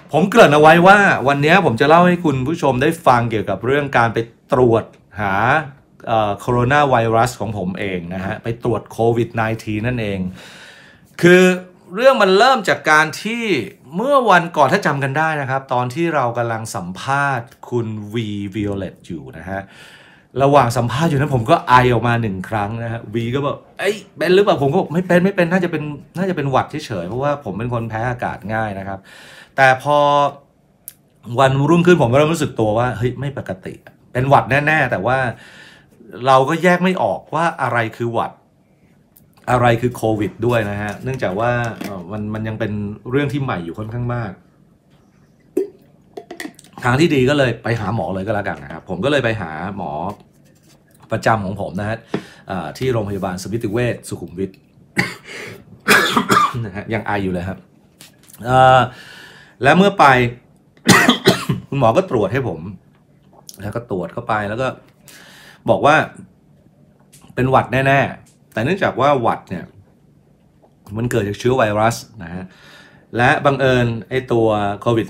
ผมเกริ่นเอาไว้ว่าวันนี้ผมจะเล่าให้คุณผู้ชมได้ฟังเกี่ยวกับเรื่องการไปตรวจหาโคโรนาไวรัสของผมเองนะฮะไปตรวจโควิด -19 นั่นเองคือเรื่องมันเริ่มจากการที่เมื่อวันก่อนถ้าจำกันได้นะครับตอนที่เรากำลังสัมภาษณ์คุณวีวิโอเลตอยู่นะฮะระหว่างสัมภาษณ์อยู่นั้นผมก็ไอออกมา1 ครั้งนะฮะวีก็บอกเอ้ยเป็นหรือเปล่าผมก็ไม่เป็นน่าจะเป็นหวัดเฉยๆเพราะว่าผมเป็นคนแพ้อากาศง่ายนะครับแต่พอวันรุ่งขึ้นผมก็เริ่มรู้สึกตัวว่าเฮ้ยไม่ปกติเป็นหวัดแน่ๆแต่ว่าเราก็แยกไม่ออกว่าอะไรคือหวัดอะไรคือโควิดด้วยนะฮะเนื่องจากว่ามันยังเป็นเรื่องที่ใหม่อยู่ค่อนข้างมากทางที่ดีก็เลยไปหาหมอเลยก็แล้วกันนะครับผมก็เลยไปหาหมอประจำของผมนะฮะที่โรงพยาบาลสมิติเวชสุขุมวิท นะฮะยังไออยู่เลยครับแล้วเมื่อไป คุณหมอก็ตรวจให้ผมแล้วก็ตรวจเข้าไปแล้วก็บอกว่าเป็นหวัดแน่ๆแต่เนื่องจากว่าหวัดเนี่ยมันเกิดจากเชื้อไวรัสนะฮะและบังเอิญไอ้ตัวโควิด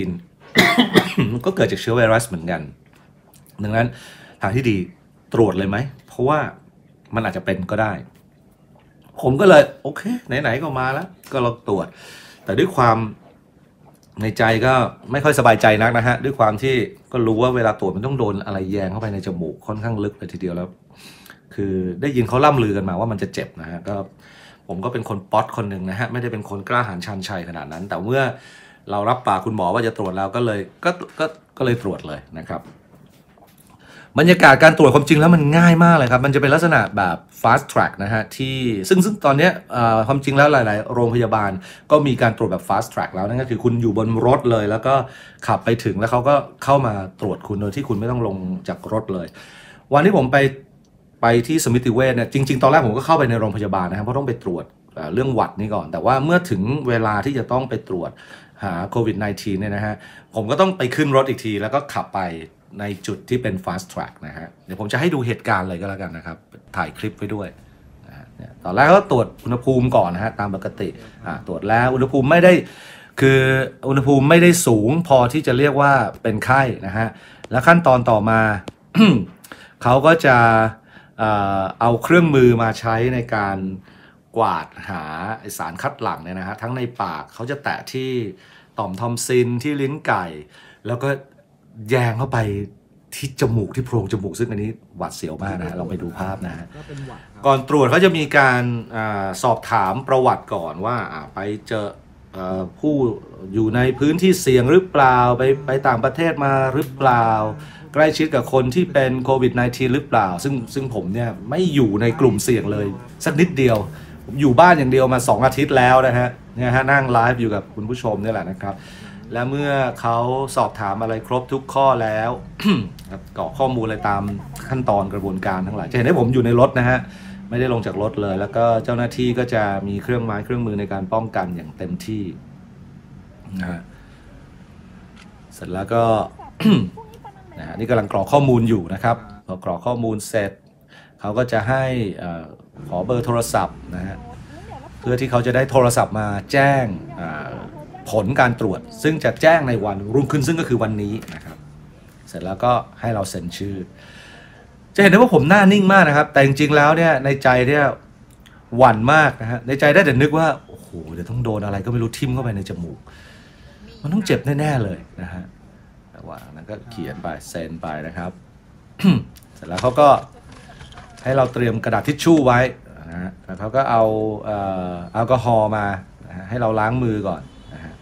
-19 มันก็เกิดจากเชื้อไวรัสเหมือนกันดังนั้นทางที่ดีตรวจเลยไหมเพราะว่ามันอาจจะเป็นก็ได้ผมก็เลยโอเคไหนๆก็มาแล้วก็ลองตรวจแต่ด้วยความในใจก็ไม่ค่อยสบายใจนักนะฮะด้วยความที่ก็รู้ว่าเวลาตรวจมันต้องโดนอะไรแยงเข้าไปในจมูกค่อนข้างลึกเลยทีเดียวแล้วคือได้ยินเขาล่ำลือกันมาว่ามันจะเจ็บนะฮะก็ผมก็เป็นคนป๊อตคนหนึ่งนะฮะไม่ได้เป็นคนกล้าหาญชันชัยขนาดนั้นแต่เมื่อเรารับปากคุณหมอว่าจะตรวจแล้วก็เลยตรวจเลยนะครับบรรยากาศการตรวจความจริงแล้วมันง่ายมากเลยครับมันจะเป็นลักษณะแบบ fast track นะฮะที่ซึ่งตอนนี้ความจริงแล้วหลายๆโรงพยาบาลก็มีการตรวจแบบ fast track แล้วนั่นก็คือคุณอยู่บนรถเลยแล้วก็ขับไปถึงแล้วเขาก็เข้ามาตรวจคุณโดยที่คุณไม่ต้องลงจากรถเลยวันที่ผมไปที่สมิติเวชเนี่ยจริงๆตอนแรกผมก็เข้าไปในโรงพยาบาลนะครับเพราะต้องไปตรวจเรื่องหวัดนี่ก่อนแต่ว่าเมื่อถึงเวลาที่จะต้องไปตรวจหาโควิด -19 เนี่ยนะฮะผมก็ต้องไปขึ้นรถอีกทีแล้วก็ขับไปในจุดที่เป็น fast track นะฮะเดี๋ยวผมจะให้ดูเหตุการณ์เลยก็แล้วกันนะครับถ่ายคลิปไว้ด้วยนะตอนแรกก็ตรวจอุณหภูมิก่อนนะฮะตามปกติตรวจแล้วอุณหภูมิไม่ได้คืออุณหภูมิไม่ได้สูงพอที่จะเรียกว่าเป็นไข้นะฮะแล้วขั้นตอนต่อมา เขาก็จะเอาเครื่องมือมาใช้ในการกวาดหาสารคัดหลั่งเนี่ยนะฮะทั้งในปากเขาจะแตะที่ต่อมทอมซินที่ลิ้นไก่แล้วก็แยงเข้าไปที่จมูกที่โพรงจมูกซึ่งอันนี้หวัดเสียวมากนะฮะลองไปดูภาพนะฮะก่อนตรวจเขาจะมีการสอบถามประวัติก่อนว่าไปเจอผู้อยู่ในพื้นที่เสี่ยงหรือเปล่าไปต่างประเทศมาหรือเปล่าใกล้ชิดกับคนที่เป็นโควิด -19 หรือเปล่าซึ่งผมเนี่ยไม่อยู่ในกลุ่มเสี่ยงเลยสักนิดเดียวผมอยู่บ้านอย่างเดียวมา2 อาทิตย์แล้วนะฮะเนี่ยฮะนั่งไลฟ์อยู่กับคุณผู้ชมนี่แหละนะครับและเมื่อเขาสอบถามอะไรครบทุกข้อแล้ว กรอกข้อมูลอะไรตามขั้นตอนกระบวนการทั้งหลายจะเห็นได้ผมอยู่ในรถนะฮะไม่ได้ลงจากรถเลยแล้วก็เจ้าหน้าที่ก็จะมีเครื่องไม้เครื่องมือในการป้องกันอย่างเต็มที่นะฮะเสร็จแล้วก็ นะฮะนี่กำลังกรอกข้อมูลอยู่นะครับพอกรอกข้อมูลเสร็จเขาก็จะให้ขอเบอร์โทรศัพท์นะฮะเพื่อที่เขาจะได้โทรศัพท์มาแจ้งผลการตรวจซึ่งจะแจ้งในวันรุ่งขึ้นซึ่งก็คือวันนี้นะครับเสร็จแล้วก็ให้เราเซ็นชื่อจะเห็นได้ว่าผมหน้านิ่งมากนะครับแต่จริงๆแล้วเนี่ยในใจเนี่ยหวั่นมากนะฮะในใจได้แต่นึกว่าโอ้โหเดี๋ยวต้องโดนอะไรก็ไม่รู้ทิ่มเข้าไปในจมูกมันต้องเจ็บแน่ๆเลยนะฮะแต่ว่านั้นก็เขียนไปเซ็นไปนะครับ เสร็จแล้วเขาก็ให้เราเตรียมกระดาษทิชชู่ไว้นะฮะแล้วเขาก็เอาแอลกอฮอล์มานะฮะให้เราล้างมือก่อนนะฮะ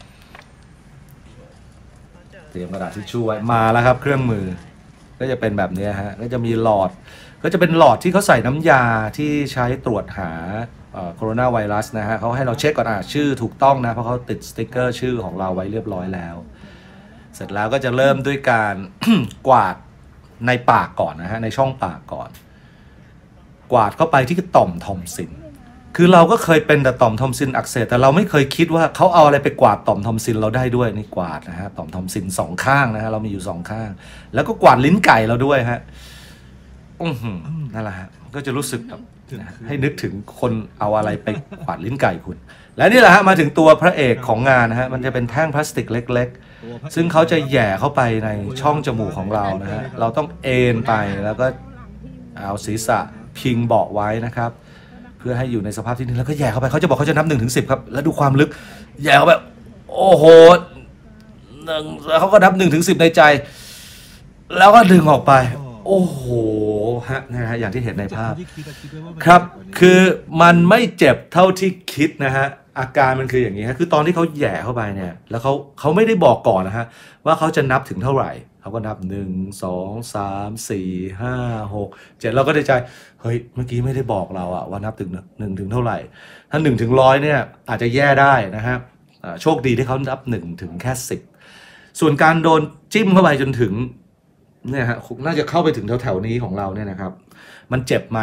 เตรียมกระดาษทิชชู่ไว้มาแล้วครับเครื่องมือก็จะเป็นแบบนี้ฮะก็จะมีหลอดก็จะเป็นหลอดที่เขาใส่น้ำยาที่ใช้ตรวจหาโคโรนาไวรัสนะฮะเขาให้เราเช็คก่อนชื่อถูกต้องนะเพราะเขาติดสติ๊กเกอร์ชื่อของเราไว้เรียบร้อยแล้วเสร็จแล้วก็จะเริ่มด้วยการ กวาดในปากก่อนนะฮะในช่องปากก่อนกวาดเข้าไปที่ต่อมทอมซินคือเราก็เคยเป็นแต่ต่อมทอมซินอักเสบแต่เราไม่เคยคิดว่าเขาเอาอะไรไปกวาดต่อมทอมซินเราได้ด้วยนี่กวาดนะฮะต่อมทอมซิน2 ข้างนะฮะเรามีอยู่2 ข้างแล้วก็กวาดลิ้นไก่เราด้วยฮะนั่นแหละฮะก็จะรู้สึกแบบให้นึกถึงคนเอาอะไรไปขวาดลิ้นไก่คุณและนี่แหละฮะมาถึงตัวพระเอกของงานนะฮะมันจะเป็นแท่งพลาสติกเล็กๆซึ่งเขาจะแย่เข้าไปในช่องจมูกของเรานะฮะเราต้องเอนไปแล้วก็เอาศีรษะพิงเบาะไว้นะครับเพื่อให้อยู่ในสภาพที่นี่แล้วก็แย่เข้าไปเขาจะบอกเขาจะนับ1 ถึง 10ครับแล้วดูความลึกแย่เข้าไปโอ้โหแล้วเขาก็นับ1 ถึง 10ในใจแล้วก็ดึงออกไปโอ้โหฮะนะฮะอย่างที่เห็นในภาพครับคือมันไม่เจ็บเท่าที่คิดนะฮะอาการมันคืออย่างนี้ฮะคือตอนที่เขาแย่เข้าไปเนี่ยแล้วเขาไม่ได้บอกก่อนนะฮะว่าเขาจะนับถึงเท่าไหร่เขาก็นับ1 2 3 4 5 6 7เราก็ในใจเฮ้ยเมื่อกี้ไม่ได้บอกเราอะว่านับถึง1 ถึงเท่าไหร่ถ้า1 ถึง 100เนี่ยอาจจะแย่ได้นะฮะโชคดีที่เขานับ1 ถึงแค่10ส่วนการโดนจิ้มเข้าไปจนถึงเนี่ยฮะน่าจะเข้าไปถึงแถวๆนี้ของเราเนี่ยนะครับมันเจ็บไหม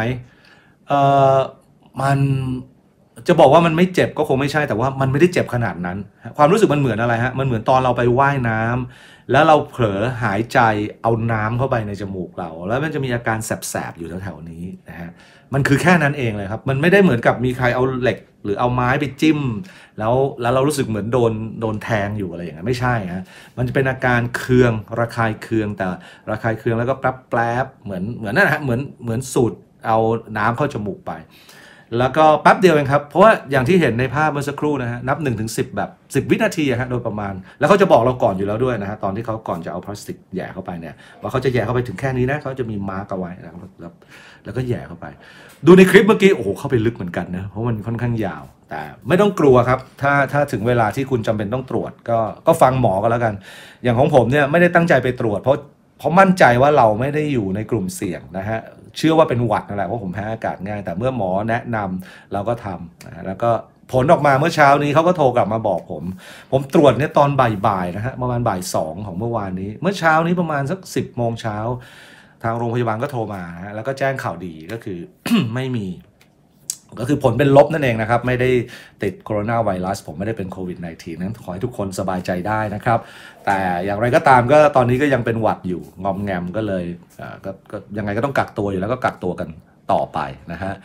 มันจะบอกว่ามันไม่เจ็บก็คงไม่ใช่แต่ว่ามันไม่ได้เจ็บขนาดนั้นความรู้สึกมันเหมือนอะไรฮะมันเหมือนตอนเราไปว่ายน้ำแล้วเราเผลอหายใจเอาน้ำเข้าไปในจมูกเราแล้วมันจะมีอาการแสบๆอยู่แถวๆนี้นะฮะมันคือแค่นั้นเองเลยครับมันไม่ได้เหมือนกับมีใครเอาเหล็กหรือเอาไม้ไปจิ้มแล้วเรารู้สึกเหมือนโดนแทงอยู่อะไรอย่างนั้นไม่ใช่ฮะมันจะเป็นอาการเคืองระคายเคืองแต่ระคายเคืองแล้วก็แป๊บเหมือนนั่นฮะเหมือนสูดเอาน้ำเข้าจมูกไปแล้วก็แป๊บเดียวเองครับเพราะว่าอย่างที่เห็นในภาพเมื่อสักครู่นะฮะนับ1 ถึง 10แบบ10 วินาทีฮะโดยประมาณแล้วเขาจะบอกเราก่อนอยู่แล้วด้วยนะฮะตอนที่เขาก่อนจะเอาพลาสติกแย่เข้าไปเนี่ยว่าเขาจะแย่เข้าไปถึงแค่นี้นะเขาจะมีมาร์กเอาไว้แล้วก็แย่เข้าไปดูในคลิปเมื่อกี้โอ้โหเข้าไปลึกเหมือนกันนะเพราะมันค่อนข้างยาวแต่ไม่ต้องกลัวครับถ้าถึงเวลาที่คุณจำเป็นต้องตรวจก็ฟังหมอกันแล้วกันอย่างของผมเนี่ยไม่ได้ตั้งใจไปตรวจเพราะมั่นใจว่าเราไม่ได้อยู่ในกลุ่มเสี่ยงนะฮะเชื่อว่าเป็นหวัดนั่นแหละเพราะผมแพ้อากาศง่ายแต่เมื่อหมอแนะนำเราก็ทำนะแล้วก็ผลออกมาเมื่อเช้านี้เขาก็โทรกลับมาบอกผมตรวจเนี่ยตอนบ่ายนะฮะประมาณบ่าย 2ของเมื่อวานนี้เมื่อเช้านี้ประมาณสัก10 โมงเช้าทางโรงพยาบาลก็โทรมาฮะแล้วก็แจ้งข่าวดีก็คือ ไม่มีก็คือผลเป็นลบนั่นเองนะครับไม่ได้ติดโคโรนาไวรัสผมไม่ได้เป็นโควิด -19 นั้นขอให้ทุกคนสบายใจได้นะครับแต่อย่างไรก็ตามก็ตอนนี้ก็ยังเป็นหวัดอยู่งอมแงมก็เลยก็ยังไงก็ต้องกักตัวอยู่แล้วก็กักตัวกันต่อไปนะฮะ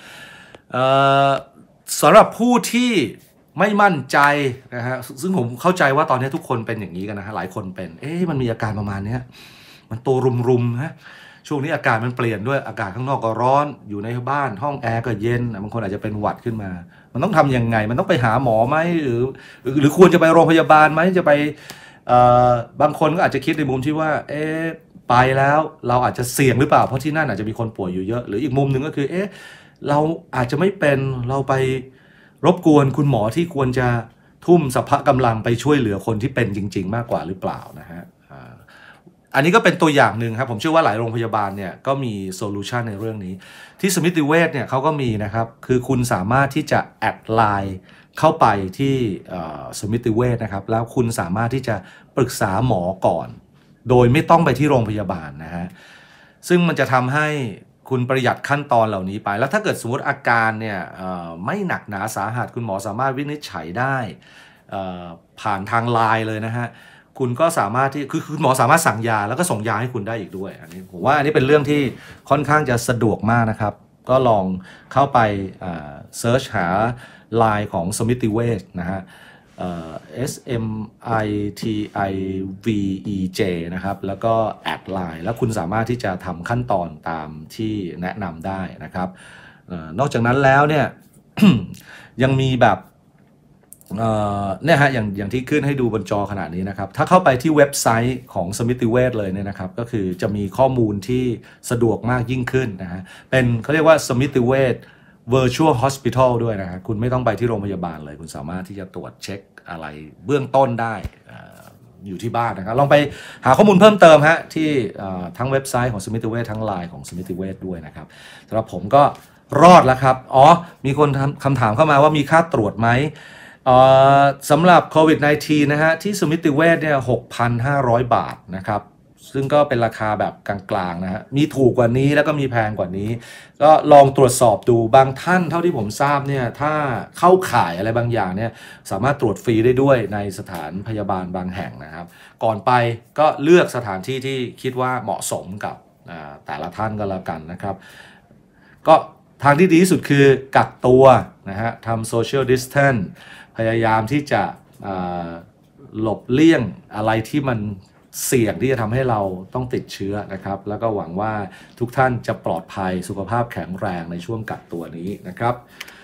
สำหรับผู้ที่ไม่มั่นใจนะฮะซึ่งผมเข้าใจว่าตอนนี้ทุกคนเป็นอย่างนี้กันนะฮะหลายคนเป็นมันมีอาการประมาณนี้มันตัวรุมๆฮะช่วงนี้อากาศมันเปลี่ยนด้วยอากาศข้างนอกก็ร้อนอยู่ในบ้านห้องแอร์ก็เย็นบางคนอาจจะเป็นหวัดขึ้นมามันต้องทำยังไงมันต้องไปหาหมอไหมหรือควรจะไปโรงพยาบาลไหมจะไปบางคนก็อาจจะคิดในมุมที่ว่าไปแล้วเราอาจจะเสี่ยงหรือเปล่าเพราะที่นั่นอาจจะมีคนป่วยอยู่เยอะหรืออีกมุมหนึ่งก็คือเราอาจจะไม่เป็นเราไปรบกวนคุณหมอที่ควรจะทุ่มสรรพกำลังไปช่วยเหลือคนที่เป็นจริงๆมากกว่าหรือเปล่านะฮะอันนี้ก็เป็นตัวอย่างหนึ่งครับผมเชื่อว่าหลายโรงพยาบาลเนี่ยก็มีโซลูชันในเรื่องนี้ที่สมิติเวชเนี่ยเขาก็มีนะครับคือคุณสามารถที่จะแอดไลน์เข้าไปที่สมิติเวชนะครับแล้วคุณสามารถที่จะปรึกษาหมอก่อนโดยไม่ต้องไปที่โรงพยาบาลนะฮะซึ่งมันจะทำให้คุณประหยัดขั้นตอนเหล่านี้ไปแล้วถ้าเกิดสมมติอาการเนี่ยไม่หนักหนาสาหัสคุณหมอสามารถวินิจฉัยได้ผ่านทางไลน์เลยนะฮะคุณก็สามารถที่คือคุณหมอสามารถสั่งยาแล้วก็ส่งยาให้คุณได้อีกด้วยอันนี้ผมว่าอันนี้เป็นเรื่องที่ค่อนข้างจะสะดวกมากนะครับก็ลองเข้าไปเซิร์ชหาไลน์ของสมิติเวชนะฮะSMITIVEJ นะครับแล้วก็แอดไลน์แล้วคุณสามารถที่จะทำขั้นตอนตามที่แนะนำได้นะครับนอกจากนั้นแล้วเนี่ย ยังมีแบบเนี่ยฮะอย่างที่ขึ้นให้ดูบนจอขนาดนี้นะครับถ้าเข้าไปที่เว็บไซต์ของสมิติเวชเลยเนี่ยนะครับก็คือจะมีข้อมูลที่สะดวกมากยิ่งขึ้นนะฮะเป็นเขาเรียกว่าสมิติเวช Virtual Hospital ด้วยนะฮะคุณไม่ต้องไปที่โรงพยาบาลเลยคุณสามารถที่จะตรวจเช็คอะไรเบื้องต้นได้อยู่ที่บ้านนะครับลองไปหาข้อมูลเพิ่มเติมฮะที่ทั้งเว็บไซต์ของสมิติเวชทั้งไลน์ของสมิติเวชด้วยนะครับสำหรับผมก็รอดแล้วครับมีคนคำถามเข้ามาว่ามีค่าตรวจไหมสำหรับโควิด -19 นะฮะที่สมิติเวชเนี่ย 6,500 บาทนะครับซึ่งก็เป็นราคาแบบกลางๆนะฮะมีถูกกว่านี้แล้วก็มีแพงกว่านี้ก็ลองตรวจสอบดูบางท่านเท่าที่ผมทราบเนี่ยถ้าเข้าข่ายอะไรบางอย่างเนี่ยสามารถตรวจฟรีได้ด้วยในสถานพยาบาลบางแห่งนะครับก่อนไปก็เลือกสถานที่ที่คิดว่าเหมาะสมกับแต่ละท่านก็แล้วกันนะครับก็ทางที่ดีที่สุดคือกักตัวนะฮะทำ social distance พยายามที่จะหลบเลี่ยงอะไรที่มันเสี่ยงที่จะทำให้เราต้องติดเชื้อนะครับแล้วก็หวังว่าทุกท่านจะปลอดภัยสุขภาพแข็งแรงในช่วงกักตัวนี้นะครับ